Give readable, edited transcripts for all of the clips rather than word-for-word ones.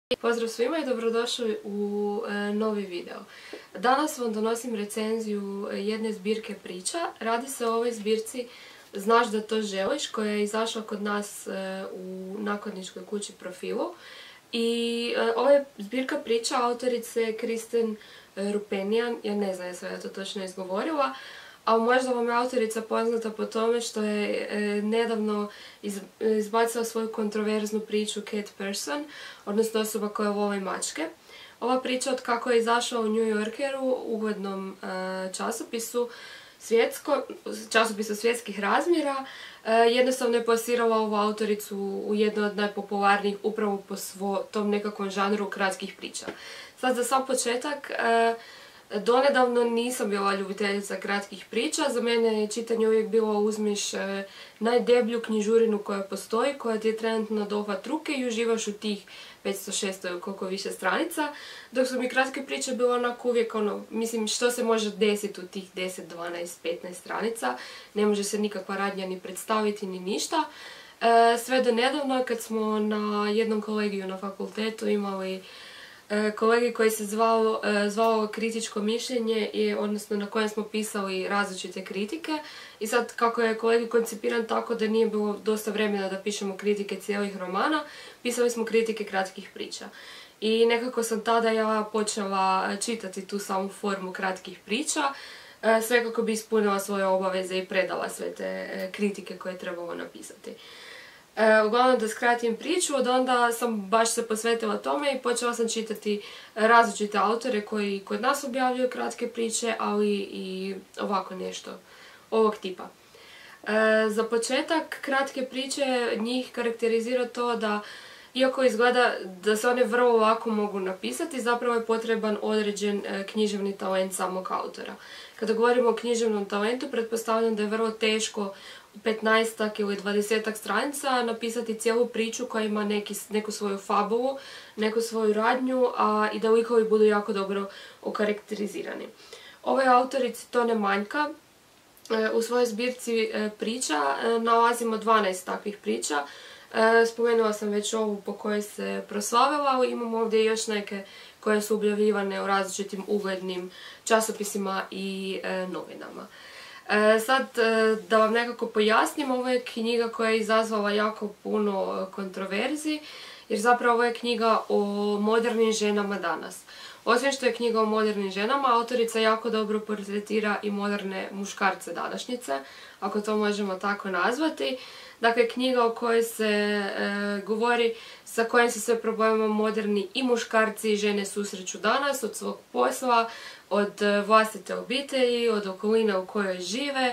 Pozdrav svima i dobrodošli u novi video. Danas vam donosim recenziju jedne zbirke priča. Radi se o ovoj zbirci Znaš da to želiš, koja je izašla kod nas u nakladničkoj kući Profilu. I ova je zbirka priča autorice Kristen Roupenian, ja ne znam jesam ja to točno izgovorila, ali možda vam je autorica poznata po tome što je nedavno izbacila svoju kontroverznu priču Cat Person, odnosno osoba koja voli mačke. Ova priča od kako je izašla u New Yorkeru, uglednom časopisu svjetskih razmjera, jednostavno je plasirala ovu autoricu u jednu od najpopularnijih upravo po tom nekakvom žanru kratkih priča. Sad za sam početak, donedavno nisam bila ljubiteljica kratkih priča. Za mene je čitanje uvijek bilo uzmiš najdeblju knjižurinu koja postoji, koja ti je trenutno na dohvat ruke i uživaš u tih 500-600 ili koliko više stranica. Dok su mi kratke priče bilo onako uvijek mislim što se može desiti u tih 10, 12, 15 stranica. Ne može se nikakva radnja ni predstaviti ni ništa. Sve do nedavno kad smo na jednom kolegiju na fakultetu imali kolegi koji se zvao kritičko mišljenje, odnosno na kojem smo pisali različite kritike. I sad kako je kolegi koncipiran tako da nije bilo dosta vremena da pišemo kritike cijelih romana, pisali smo kritike kratkih priča. I nekako sam tada ja počela čitati tu samu formu kratkih priča, sve kako bi ispunila svoje obaveze i predala sve te kritike koje je trebalo napisati. Uglavnom da skratim priču, od onda sam baš se posvetila tome i počela sam čitati različite autore koji kod nas objavljuju kratke priče, ali i ovako nešto ovog tipa. Za početak, kratke priče njih karakterizira to da, iako izgleda da se one vrlo lako mogu napisati, zapravo je potreban određen književni talent samog autora. Kada govorimo o književnom talentu, pretpostavljam da je vrlo teško 15 ili 20 stranica napisati cijelu priču koja ima neku svoju fabulu, neku svoju radnju, i da likovi budu jako dobro okarakterizirani. Ovoj autorici to ne manjka. U svojoj zbirci priča nalazimo 12 takvih priča. Spomenula sam već ovu po kojoj se proslavila, ali imamo ovdje još neke koje su objavljivane u različitim uglednim časopisima i novinama. Sad da vam nekako pojasnim, ovo je knjiga koja je izazvala jako puno kontroverzi, jer zapravo ovo je knjiga o modernim ženama danas. Osim što je knjiga o modernim ženama, autorica jako dobro portretira i moderne muškarce današnjice, ako to možemo tako nazvati. Dakle, knjiga o kojoj se govori sa kojim se sve problemima moderni i muškarci i žene susreću danas, od svog posla, od vlastite obitelji, od okoline u kojoj žive,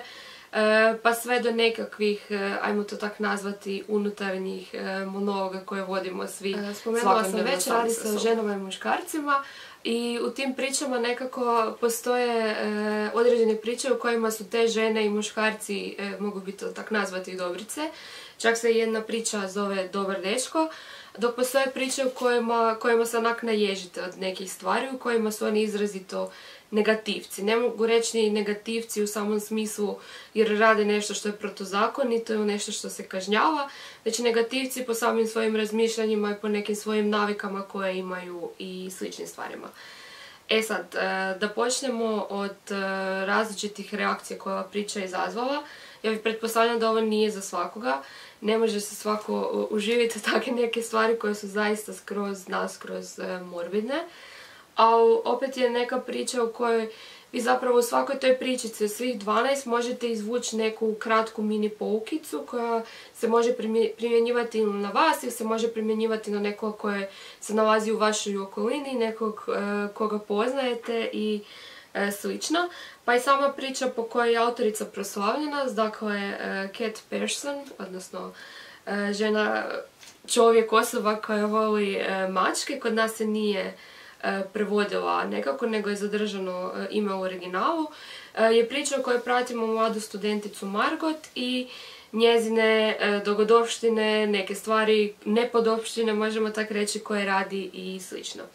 pa sve do nekakvih, ajmo to tako nazvati, unutarnjih monologa koje vodimo svi. Spomenula sam već, radi se o ženama i muškarcima i u tim pričama nekako postoje određene priče u kojima su te žene i muškarci, mogu biti to tako nazvati, dobrice. Čak se jedna priča zove Dobar dečko, dok postoje priče u kojima se onak naježite od nekih stvari, u kojima su oni izrazito negativci. Ne mogu reći ni negativci u samom smislu jer rade nešto što je protuzakonito ili nešto što se kažnjava, već negativci po samim svojim razmišljanjima i po nekim svojim navikama koje imaju i sličnim stvarima. Sad, da počnemo od različitih reakcija koje ova priča izazvala. Ja bih pretpostavljam da ovo nije za svakoga. Ne može se svako uživiti u takve neke stvari koje su zaista skroz morbidne. Ali opet je neka priča u kojoj vi zapravo u svakoj toj pričici svih 12 možete izvući neku kratku mini poukicu koja se može primjenjivati na vas ili se može primjenjivati na nekog koje se nalazi u vašoj okolini, nekog koga poznajete i slično. Pa i sama priča po kojoj je autorica proslavljena, dakle Cat Person, odnosno žena, čovjek, osoba koja voli mačke, kod nas se nije prevodila nekako, nego je zadržano ime u originalu, je priča u kojoj pratimo mladu studenticu Margot i njezine dogodovštine, neke stvari, nepodopštine, možemo tako reći, koje radi i slično.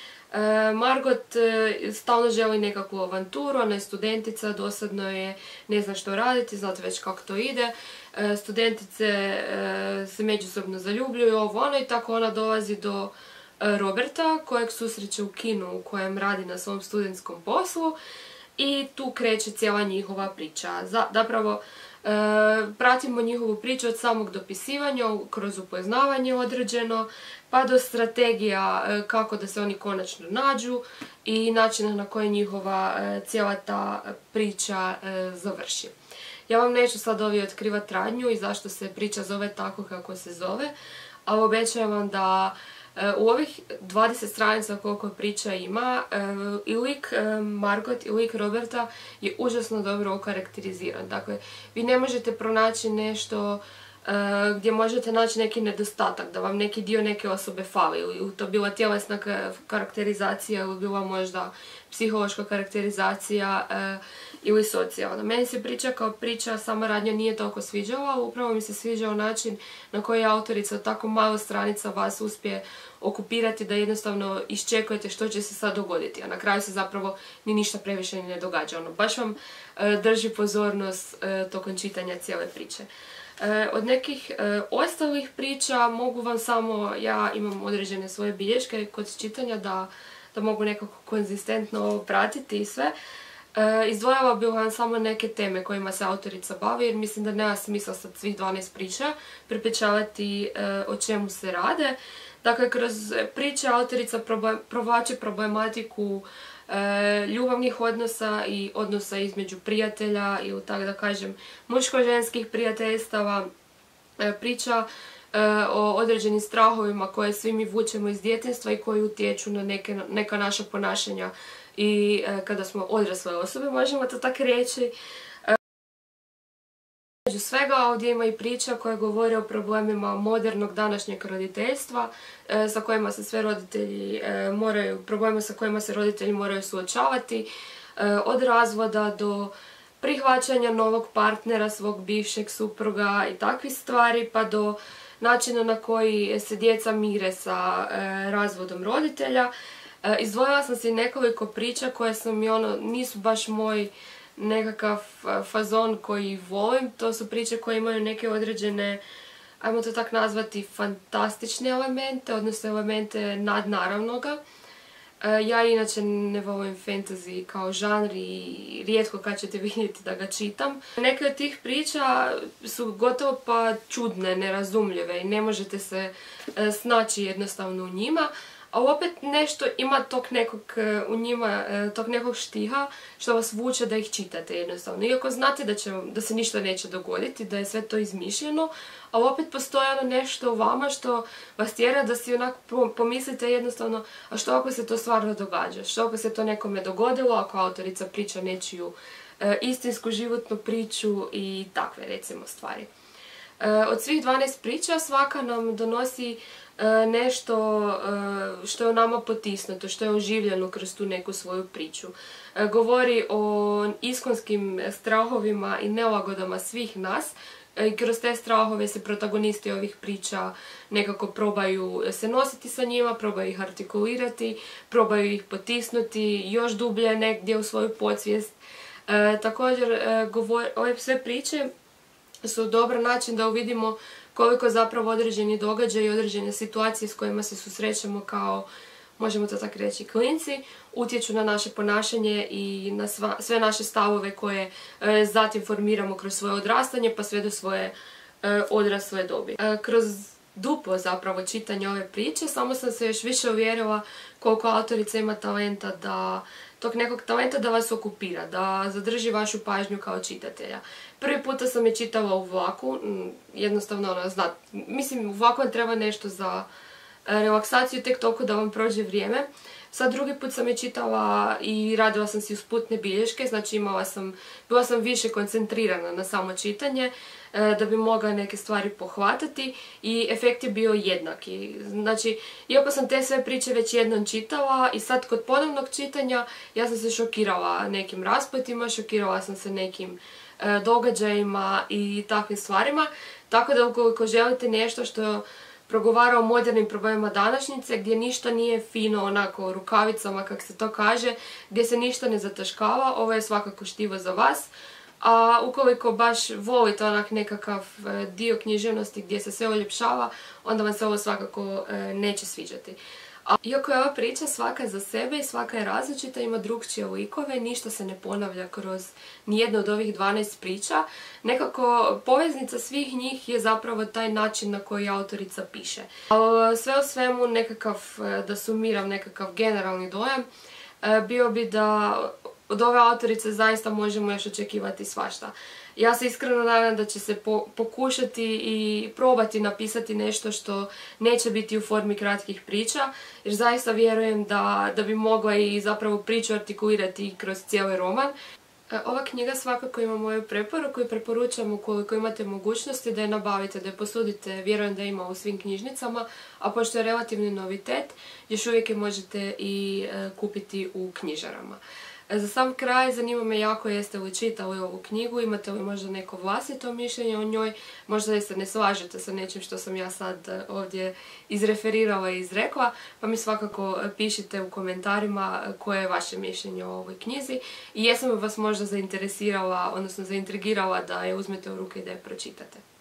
Margot stalno želi nekakvu avanturu, ona je studentica, dosadno je, ne zna što raditi, znate već kako to ide. Studentice se međusobno zaljubljuju, ovo ono, i tako ona dolazi do Roberta, kojeg susreće u kinu u kojem radi na svom studentskom poslu i tu kreće cijela njihova priča. Zapravo, pratimo njihovu priču od samog dopisivanja, kroz upoznavanje određeno, pa do strategija kako da se oni konačno nađu i načina na koji njihova cijela ta priča završi. Ja vam neću sad ovdje otkrivati radnju i zašto se priča zove tako kako se zove, ali obećajem vam da u ovih 20 stranica koliko priča ima, i lik Margot i lik Roberta je užasno dobro okarakteriziran. Dakle, vi ne možete pronaći nešto gdje možete naći neki nedostatak, da vam neki dio neke osobe fali, ili to bila tjelesna karakterizacija, ili bila možda psihološka karakterizacija ili socijalna. Meni se priča kao priča, sama radnja nije toliko sviđala, ali upravo mi se sviđao način na koji autorica od tako malo stranica vas uspije okupirati da jednostavno iščekujete što će se sad dogoditi, a na kraju se zapravo ni ništa previše ni ne događa. Baš vam drži pozornost tokom čitanja cijele priče. Od nekih ostalih priča mogu vam samo, ja imam određene svoje bilješke kod čitanja da mogu nekako konzistentno pratiti i sve. Izdvojila bih vam samo neke teme kojima se autorica bavi, jer mislim da nema smisla sad svih 12 priča prepričavati o čemu se rade. Dakle, kroz priče autorica provlači problematiku ljubavnih odnosa i odnosa između prijatelja ili tako da kažem muško-ženskih prijateljstava, priča o određenim strahovima koje svi mi vučemo iz djetinjstva i koji utječu na neka naša ponašanja i kada smo odrasle osobe, možemo to tako reći. Među svega ovdje ima i priča koja govori o problemima modernog današnjeg roditeljstva sa kojima se sve roditelji problema sa kojima se roditelji moraju suočavati, od razvoda do prihvaćanja novog partnera, svog bivšeg supruga i takvih stvari, pa do načina na koji se djeca mire sa razvodom roditelja. Izdvojila sam si nekoliko priča koje nisu baš moj nekakav fazon koji volim. To su priče koje imaju neke određene, ajmo to tako nazvati, fantastične elemente, odnosno elemente nadnaravnoga. Ja inače ne volim fantasy kao žanr i rijetko kad ćete vidjeti da ga čitam. Neke od tih priča su gotovo pa čudne, nerazumljive i ne možete se snaći jednostavno u njima, ali opet nešto ima tog nekog u njima, tog nekog štiha što vas vuče da ih čitate jednostavno. Iako znate da se ništa neće dogoditi, da je sve to izmišljeno, ali opet postoji nešto u vama što vas tjera da si onako pomislite jednostavno, a što ako se to stvarno događa, što ako se to nekome dogodilo, ako autorica priča nečiju istinsku životnu priču i takve recimo stvari. Od svih 12 priča svaka nam donosi nešto što je u nama potisnuto, što je oživljeno kroz tu neku svoju priču. Govori o iskonskim strahovima i nelagodama svih nas i kroz te strahove se protagonisti ovih priča nekako probaju se nositi sa njima, probaju ih artikulirati, probaju ih potisnuti još dublje negdje u svoju podsvijest. Također, ove sve priče su dobar način da uvidimo koliko zapravo određeni događaji i određene situacije s kojima se susrećemo kao, možemo to tako reći, klinci, utječu na naše ponašanje i na sve naše stavove koje zatim formiramo kroz svoje odrastanje pa sve do svoje odrasle dobi. Kroz duplo zapravo čitanje ove priče samo sam se još više uvjerila koliko autorica ima talenta tog nekog talenta da vas okupira, da zadrži vašu pažnju kao čitatelja. Prvi puta sam je čitala u vlaku, jednostavno mislim u vlaku vam treba nešto za relaksaciju, tek toliko da vam prođe vrijeme. Sad drugi put sam je čitala i radila sam si usputne bilješke, znači bila sam više koncentrirana na samo čitanje da bi mogla neke stvari pohvatati i efekt je bio jednaki. Znači, iako sam te sve priče već jednom čitala i sad kod ponovnog čitanja ja sam se šokirala nekim raspletima, šokirala sam se nekim događajima i takvim stvarima, tako da ukoliko želite nešto što progovara o modernim problemima današnjice, gdje ništa nije fino onako rukavicama, kak se to kaže, gdje se ništa ne zataškava, ovo je svakako štivo za vas. A ukoliko baš volite onak nekakav dio književnosti gdje se sve uljepšava, onda vam se ovo svakako neće sviđati. Iako je ova priča svaka za sebe i svaka je različita, ima drugčije likove, ništa se ne ponavlja kroz nijedno od ovih 12 priča. Nekako poveznica svih njih je zapravo taj način na koji autorica piše. Sve o svemu da sumiram nekakav generalni dojam, bio bi da od ove autorice zaista možemo još očekivati svašta. Ja se iskreno nadam da će se pokušati i probati napisati nešto što neće biti u formi kratkih priča, jer zaista vjerujem da bi mogla i zapravo priču artikulirati kroz cijeli roman. Ova knjiga svakako ima moju preporuku i preporučam ukoliko imate mogućnosti da je nabavite, da je posudite, vjerujem da ima u svim knjižnicama, a pošto je relativni novitet, još uvijek je možete i kupiti u knjižarama. Za sam kraj, zanima me jako jeste li čitali ovu knjigu, imate li možda neko vlastito mišljenje o njoj, možda se ne slažete sa nečim što sam ja sad ovdje izreferirala i izrekla, pa mi svakako pišite u komentarima koje je vaše mišljenje o ovoj knjizi i jesam li vas možda zainteresirala, odnosno zaintrigirala da je uzmete u ruke i da je pročitate.